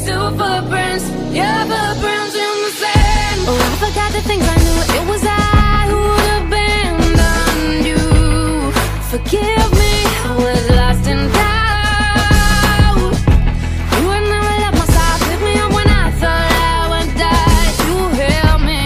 Two footprints, yeah, footprints in the sand. Oh, I forgot the things I knew. It was I who abandoned you. Forgive me, I was lost in doubt. You would never let my side, pick me up when I thought I would die. You held me,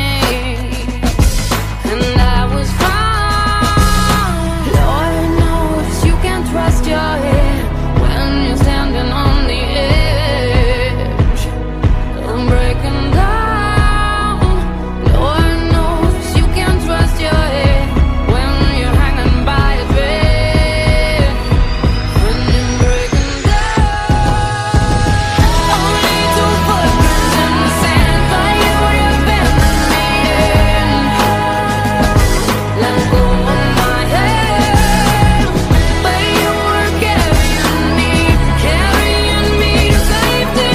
and I was wrong. Lord knows you can trust your head when you're standing on the edge. I'm breaking down. Lord knows you can trust your head when you're hanging by a thread. When you're breaking down. Only two footprints in the sand, but you abandoned me. Let go of my hand, but you were carrying me to safety.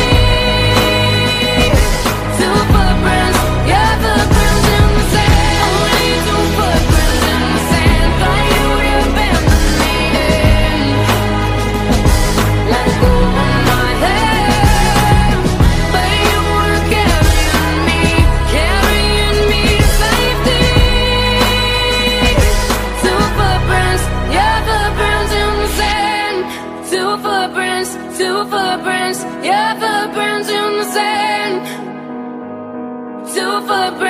Two footprints, yeah, footprints in the sand. Only two footprints in the sand, but you abandoned me. Let go of my hand, but you were carrying me to safety. Two footprints, yeah, footprints in the sand. Two footprints, yeah, footprints in the sand. Two footprints.